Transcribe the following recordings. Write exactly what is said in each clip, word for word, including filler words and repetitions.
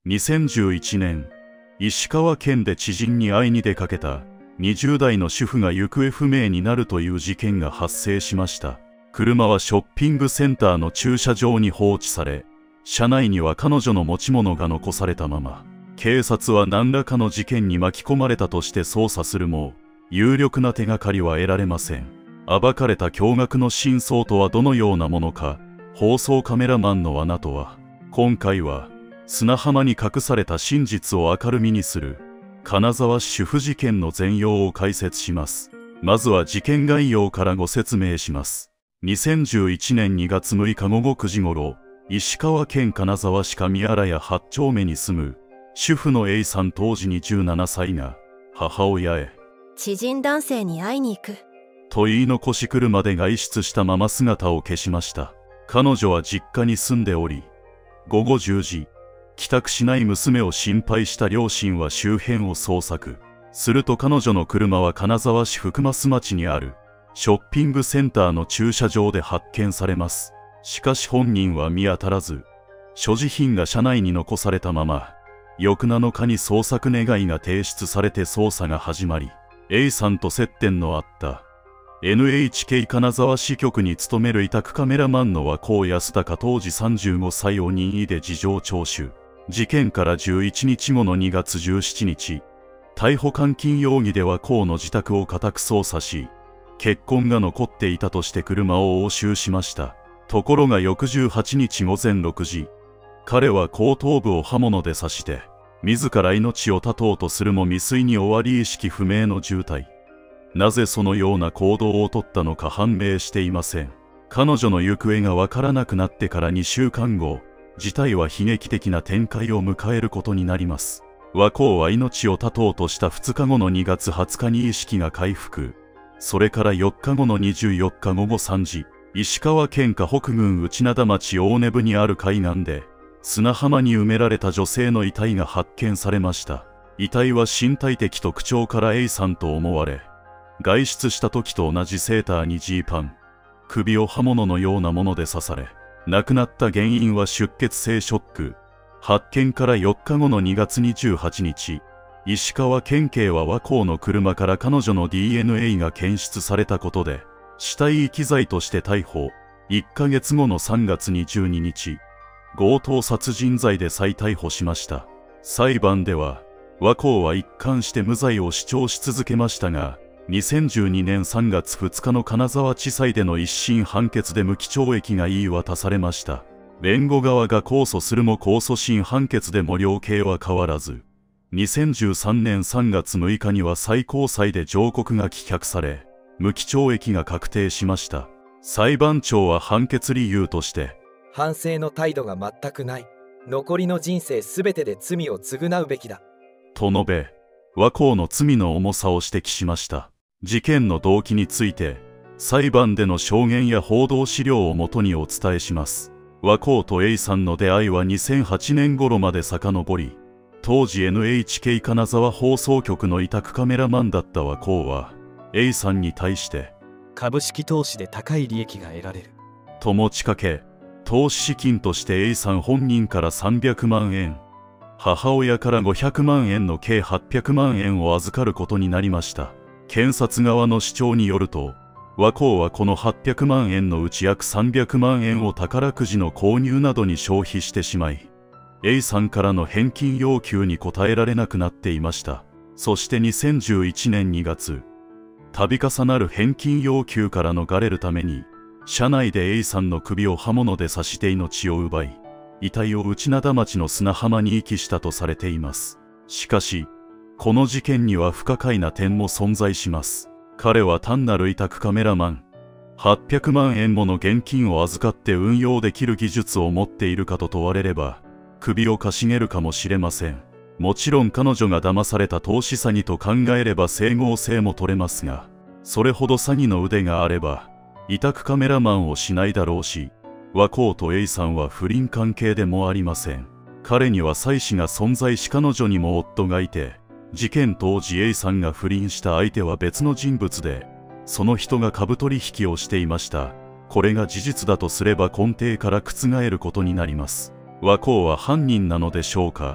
にせんじゅういちねん、石川県で知人に会いに出かけたにじゅう代の主婦が行方不明になるという事件が発生しました。車はショッピングセンターの駐車場に放置され、車内には彼女の持ち物が残されたまま、警察は何らかの事件に巻き込まれたとして捜査するも、有力な手がかりは得られません。暴かれた驚愕の真相とはどのようなものか、放送カメラマンの罠とは。今回は、砂浜に隠された真実を明るみにする、金沢市主婦事件の全容を解説します。まずは事件概要からご説明します。にせんじゅういちねんにがつむいか午後くじごろ、石川県金沢市上新谷はち丁目に住む、主婦の A さん当時にじゅうななさいが、母親へ、 知人男性に会いに行く。 と言い残し車で外出したまま姿を消しました。彼女は実家に住んでおり、ごごじゅうじ、帰宅しない娘を心配した両親は周辺を捜索。すると彼女の車は金沢市福増町にあるショッピングセンターの駐車場で発見されます。しかし本人は見当たらず、所持品が車内に残されたまま、翌なのかに捜索願いが提出されて捜査が始まり、A さんと接点のあった エヌエイチケー 金沢支局に勤める委託カメラマンの和光安隆当時さんじゅうごさいを任意で事情聴取。事件からじゅういちにちごのにがつじゅうしちにち、逮捕監禁容疑で和光の自宅を家宅捜査し、血痕が残っていたとして車を押収しました。ところが翌じゅうはちにちごぜんろくじ、彼は後頭部を刃物で刺して、自ら命を絶とうとするも未遂に終わり意識不明の重体。なぜそのような行動をとったのか判明していません。彼女の行方がわからなくなってからにしゅうかんご、事態は悲劇的な展開を迎えることになります。和光は命を絶とうとしたふつかごのにがつはつかに意識が回復。それからよっかごのにじゅうよっかごごさんじ、石川県河北郡内灘町大根部にある海岸で、砂浜に埋められた女性の遺体が発見されました。遺体は身体的特徴から A さんと思われ、外出した時と同じセーターにジーパン、首を刃物のようなもので刺され、亡くなった原因は出血性ショック。発見からよっかごのにがつにじゅうはちにち、石川県警は和光の車から彼女の ディーエヌエー が検出されたことで、死体遺棄罪として逮捕。いっかげつごのさんがつにじゅうににち、強盗殺人罪で再逮捕しました。裁判では、和光は一貫して無罪を主張し続けましたが、にせんじゅうにねんさんがつふつかの金沢地裁での一審判決で無期懲役が言い渡されました。弁護側が控訴するも控訴審判決でも量刑は変わらず、にせんじゅうさんねんさんがつむいかには最高裁で上告が棄却され、無期懲役が確定しました。裁判長は判決理由として、 反省の態度が全くない。残りの人生すべてで罪を償うべきだ。 と述べ、和光の罪の重さを指摘しました。事件の動機について、裁判での証言や報道資料をもとにお伝えします。和光と A さんの出会いはにせんはちねん頃まで遡り、当時 エヌエイチケー 金沢放送局の委託カメラマンだった和光は、A さんに対して、 株式投資で高い利益が得られる。 と持ちかけ、投資資金として A さん本人からさんびゃくまんえん、母親からごひゃくまんえんの計はっぴゃくまんえんを預かることになりました。検察側の主張によると、和光はこのはっぴゃくまんえんのうち約さんびゃくまんえんを宝くじの購入などに消費してしまい、A さんからの返金要求に応えられなくなっていました。そしてにせんじゅういちねんにがつ、度重なる返金要求から逃れるために、車内で A さんの首を刃物で刺して命を奪い、遺体を内灘町の砂浜に遺棄したとされています。しかし、この事件には不可解な点も存在します。彼は単なる委託カメラマン、はっぴゃくまんえんもの現金を預かって運用できる技術を持っているかと問われれば、首をかしげるかもしれません。もちろん彼女が騙された投資詐欺と考えれば整合性も取れますが、それほど詐欺の腕があれば、委託カメラマンをしないだろうし、和光と A さんは不倫関係でもありません。彼には妻子が存在し彼女にも夫がいて、事件当時 A さんが不倫した相手は別の人物で、その人が株取引をしていました。これが事実だとすれば根底から覆ることになります。和光は犯人なのでしょうか。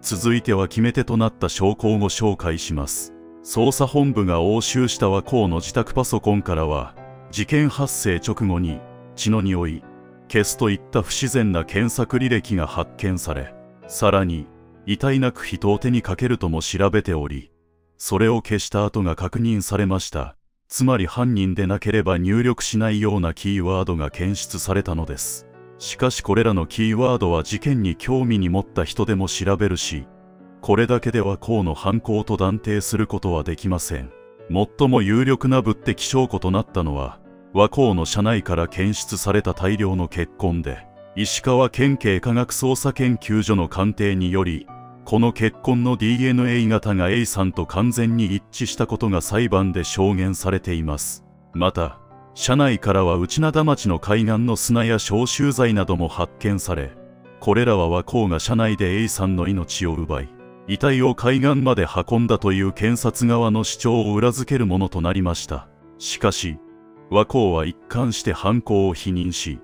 続いては決め手となった証拠をご紹介します。捜査本部が押収した和光の自宅パソコンからは、事件発生直後に血の匂い、消すといった不自然な検索履歴が発見され、さらに遺体なく人を手にかけるとも調べており、それを消した後が確認されました。つまり犯人でなければ入力しないようなキーワードが検出されたのです。しかしこれらのキーワードは事件に興味に持った人でも調べるし、これだけでは河野犯行と断定することはできません。最も有力な物的証拠となったのは、和光の車内から検出された大量の血痕で、石川県警科学捜査研究所の鑑定により、この血痕の ディーエヌエー 型が A さんと完全に一致したことが裁判で証言されています。また、車内からは内灘町の海岸の砂や消臭剤なども発見され、これらは和光が車内で A さんの命を奪い、遺体を海岸まで運んだという検察側の主張を裏付けるものとなりました。しかし、和光は一貫して犯行を否認し、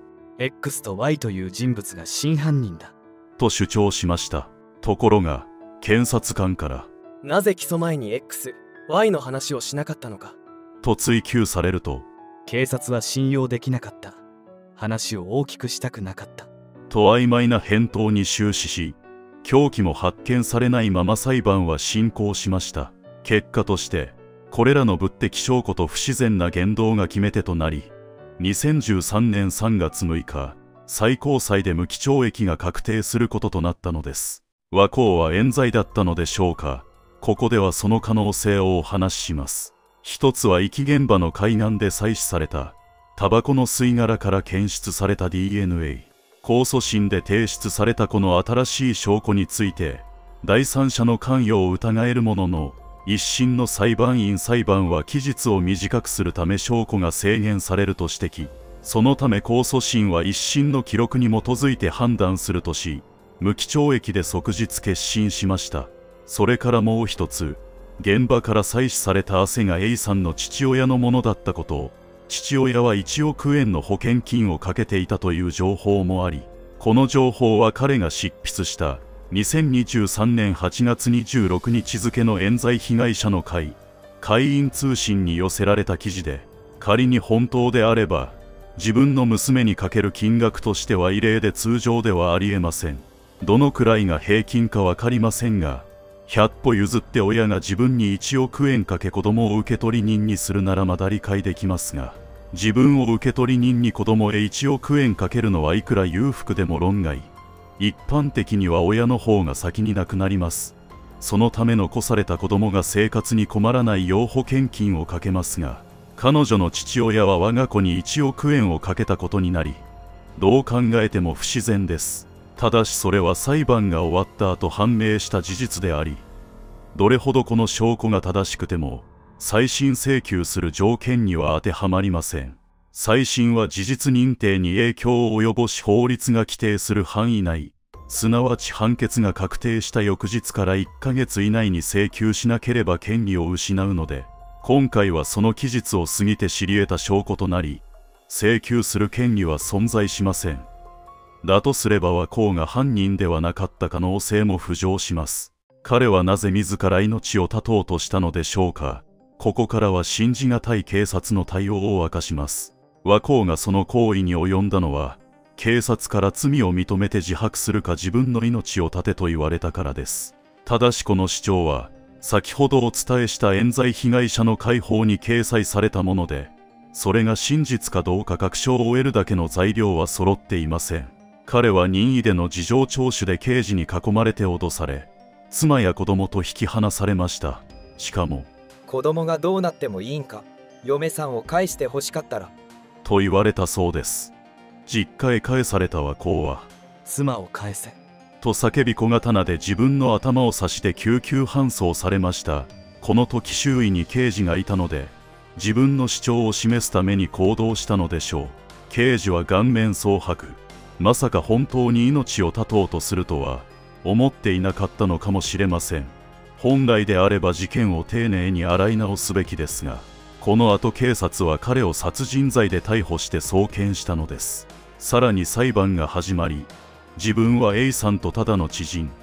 X と Y という人物が真犯人だと主張しました。ところが、検察官から、 なぜ起訴前に X、Y の話をしなかったのかと追及されると、 警察は信用できなかった。話を大きくしたくなかった。 と曖昧な返答に終始し、凶器も発見されないまま裁判は進行しました。結果として、これらの物的証拠と不自然な言動が決め手となり、にせんじゅうさんねんさんがつむいか、最高裁で無期懲役が確定することとなったのです。和光は冤罪だったのでしょうか。ここではその可能性をお話しします。一つは遺棄現場の海岸で採取されたタバコの吸い殻から検出された ディーエヌエー、控訴審で提出されたこの新しい証拠について第三者の関与を疑えるものの、一審の裁判員裁判は期日を短くするため証拠が制限されると指摘。そのため控訴審は一審の記録に基づいて判断するとし、無期懲役で即日結審しました。それからもう一つ、現場から採取された汗が A さんの父親のものだったことを、父親はいちおくえんの保険金をかけていたという情報もあり、この情報は彼が執筆したにせんにじゅうさんねんはちがつにじゅうろくにち付の冤罪被害者の会、会員通信に寄せられた記事で、仮に本当であれば、自分の娘にかける金額としては異例で通常ではありえません。どのくらいが平均かわかりませんが、ひゃっぽ譲って親が自分にいちおくえんかけ子供を受取人にするならまだ理解できますが、自分を受取人に子供へいちおくえんかけるのはいくら裕福でも論外。一般的には親の方が先に亡くなります。そのため残された子供が生活に困らないよう保険金をかけますが、彼女の父親は我が子にいちおくえんをかけたことになり、どう考えても不自然です。ただしそれは裁判が終わった後判明した事実であり、どれほどこの証拠が正しくても再審請求する条件には当てはまりません。再審は事実認定に影響を及ぼし法律が規定する範囲内、すなわち判決が確定した翌日からいっかげつ以内に請求しなければ権利を失うので、今回はその期日を過ぎて知り得た証拠となり、請求する権利は存在しません。だとすれば和光が犯人ではなかった可能性も浮上します。彼はなぜ自ら命を絶とうとしたのでしょうか。ここからは信じがたい警察の対応を明かします。和光がその行為に及んだのは、警察から罪を認めて自白するか自分の命を絶てと言われたからです。ただしこの主張は、先ほどお伝えした冤罪被害者の会報に掲載されたもので、それが真実かどうか確証を得るだけの材料は揃っていません。彼は任意での事情聴取で刑事に囲まれて脅され、妻や子供と引き離されました。しかも、 子供がどうなってもいいんか、嫁さんを返して欲しかったらと言われたそうです。実家へ返された和光は、 妻を返せと叫び小刀で自分の頭を刺して救急搬送されました。この時周囲に刑事がいたので、自分の主張を示すために行動したのでしょう。刑事は顔面蒼白。まさか本当に命を絶とうとするとは思っていなかったのかもしれません。本来であれば事件を丁寧に洗い直すべきですが、この後警察は彼を殺人罪で逮捕して送検したのです。さらに裁判が始まり、自分は A さんとただの知人、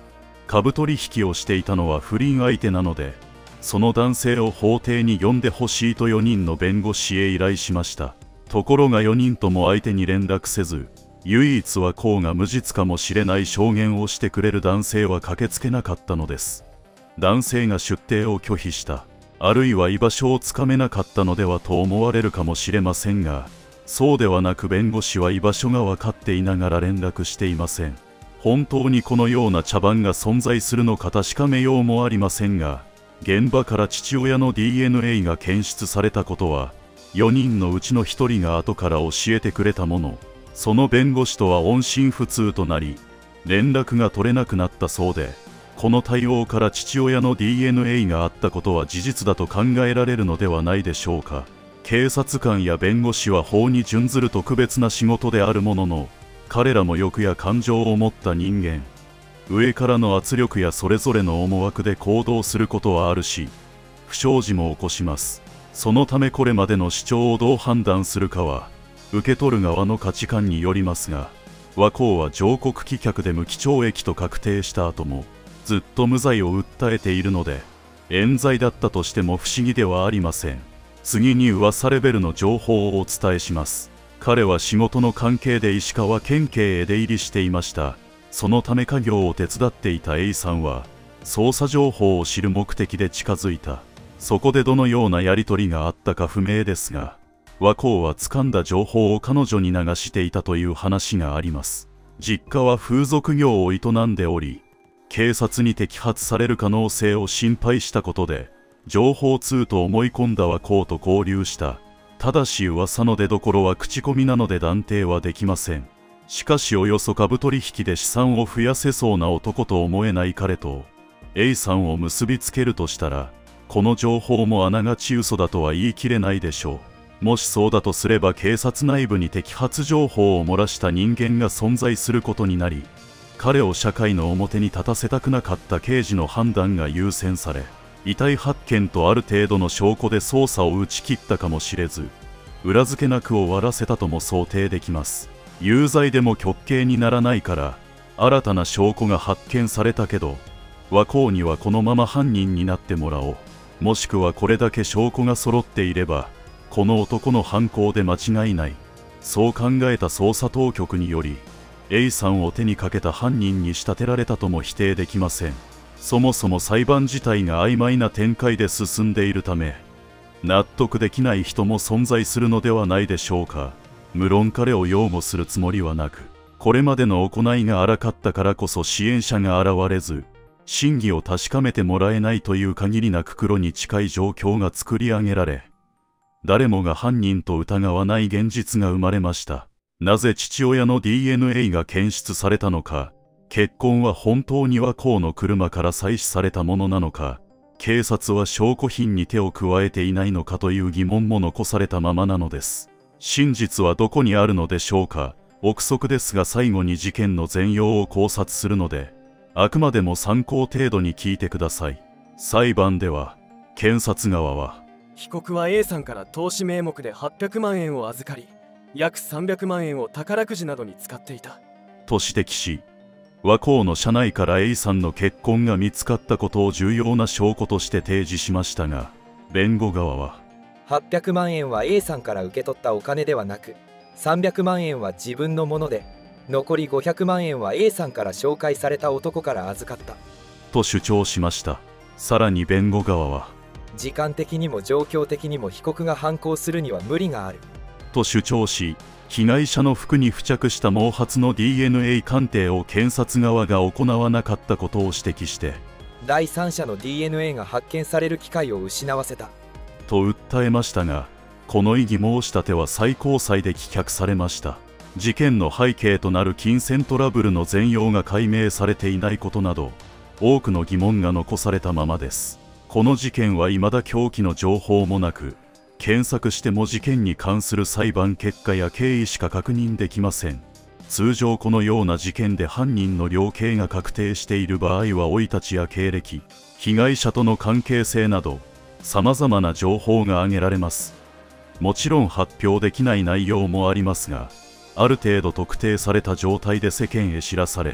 株取引をしていたのは不倫相手なので、その男性を法廷に呼んでほしいとよにんの弁護士へ依頼しました。ところがよにんとも相手に連絡せず、唯一はコウが無実かもしれない証言をしてくれる男性は駆けつけなかったのです。男性が出廷を拒否した、あるいは居場所をつかめなかったのではと思われるかもしれませんが、そうではなく弁護士は居場所が分かっていながら連絡していません。本当にこのような茶番が存在するのか確かめようもありませんが、現場から父親の ディーエヌエー が検出されたことはよにんのうちのひとりが後から教えてくれたもの。その弁護士とは音信不通となり、連絡が取れなくなったそうで、この対応から父親の ディーエヌエー があったことは事実だと考えられるのではないでしょうか。警察官や弁護士は法に準ずる特別な仕事であるものの、彼らも欲や感情を持った人間。上からの圧力やそれぞれの思惑で行動することはあるし、不祥事も起こします。そのためこれまでの主張をどう判断するかは、受け取る側の価値観によりますが、和光は上告棄却で無期懲役と確定した後も、ずっと無罪を訴えているので、冤罪だったとしても不思議ではありません。次に噂レベルの情報をお伝えします。彼は仕事の関係で石川県警へ出入りしていました。そのため家業を手伝っていた A さんは、捜査情報を知る目的で近づいた。そこでどのようなやり取りがあったか不明ですが、和光は掴んだ情報を彼女に流していたという話があります。実家は風俗業を営んでおり、警察に摘発される可能性を心配したことで、情報通と思い込んだ和光と交流した。ただし噂の出所は口コミなので断定はできません。しかしおよそ株取引で資産を増やせそうな男と思えない彼と A さんを結びつけるとしたら、この情報もあながち嘘だとは言い切れないでしょう。もしそうだとすれば警察内部に摘発情報を漏らした人間が存在することになり、彼を社会の表に立たせたくなかった刑事の判断が優先され、遺体発見とある程度の証拠で捜査を打ち切ったかもしれず、裏付けなく終わらせたとも想定できます。有罪でも極刑にならないから、新たな証拠が発見されたけど、和光にはこのまま犯人になってもらおう。もしくはこれだけ証拠が揃っていれば、この男の犯行で間違いない。そう考えた捜査当局により、A さんを手にかけた犯人に仕立てられたとも否定できません。そもそも裁判自体が曖昧な展開で進んでいるため、納得できない人も存在するのではないでしょうか。無論彼を擁護するつもりはなく、これまでの行いが荒かったからこそ支援者が現れず、真偽を確かめてもらえないという限りなく黒に近い状況が作り上げられ、誰もが犯人と疑わない現実が生まれました。なぜ父親の ディーエヌエー が検出されたのか、血痕は本当に和光の車から採取されたものなのか、警察は証拠品に手を加えていないのかという疑問も残されたままなのです。真実はどこにあるのでしょうか。憶測ですが最後に事件の全容を考察するので、あくまでも参考程度に聞いてください。裁判では、検察側は、 被告は A さんから投資名目ではっぴゃくまんえんを預かり、約さんびゃくまんえんを宝くじなどに使っていたと指摘し、和光の車内から A さんの血痕が見つかったことを重要な証拠として提示しましたが、弁護側は、 はっぴゃくまんえんは A さんから受け取ったお金ではなく、さんびゃくまんえんは自分のもので、残りごひゃくまんえんは A さんから紹介された男から預かったと主張しました。さらに弁護側は、 時間的にも状況的にも被告が犯行するには無理があると主張し、被害者の服に付着した毛髪の ディーエヌエー 鑑定を検察側が行わなかったことを指摘して、 第三者の ディーエヌエー が発見される機会を失わせたと訴えましたが、この異議申し立ては最高裁で棄却されました。事件の背景となる金銭トラブルの全容が解明されていないことなど、多くの疑問が残されたままです。この事件は未だ凶器の情報もなく、検索しても事件に関する裁判結果や経緯しか確認できません。通常このような事件で犯人の量刑が確定している場合は生い立ちや経歴、被害者との関係性など、様々な情報が挙げられます。もちろん発表できない内容もありますが、ある程度特定された状態で世間へ知らされる。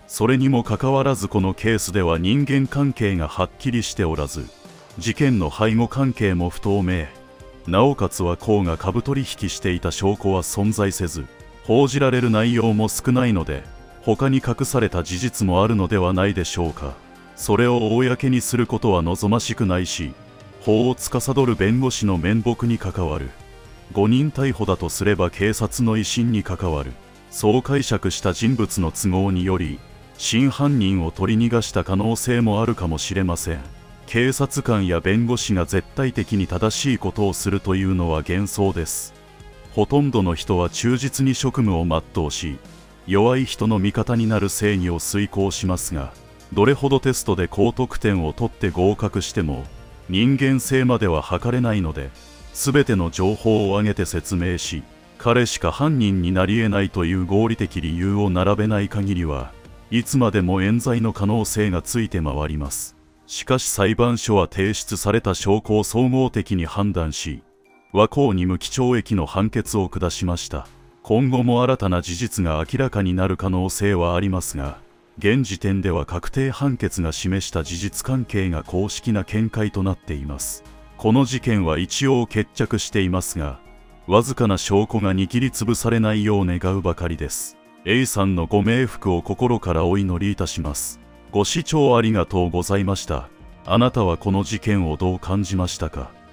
それにもかかわらずこのケースでは人間関係がはっきりしておらず、事件の背後関係も不透明。なおかつは甲が株取引していた証拠は存在せず、報じられる内容も少ないので、他に隠された事実もあるのではないでしょうか。それを公にすることは望ましくないし、法を司る弁護士の面目に関わる。誤認逮捕だとすれば警察の威信に関わる。そう解釈した人物の都合により、真犯人を取り逃がした可能性もあるかもしれません。警察官や弁護士が絶対的に正しいことをするというのは幻想です。ほとんどの人は忠実に職務を全うし、弱い人の味方になる正義を遂行しますが、どれほどテストで高得点を取って合格しても、人間性までは測れないので、全ての情報を挙げて説明し、彼しか犯人になり得ないという合理的理由を並べない限りは、いつまでも冤罪の可能性がついて回ります。しかし裁判所は提出された証拠を総合的に判断し、和光に無期懲役の判決を下しました。今後も新たな事実が明らかになる可能性はありますが、現時点では確定判決が示した事実関係が公式な見解となっています。この事件は一応決着していますが、わずかな証拠が握りつぶされないよう願うばかりです。A さんのご冥福を心からお祈りいたします。ご視聴ありがとうございました。あなたはこの事件をどう感じましたか？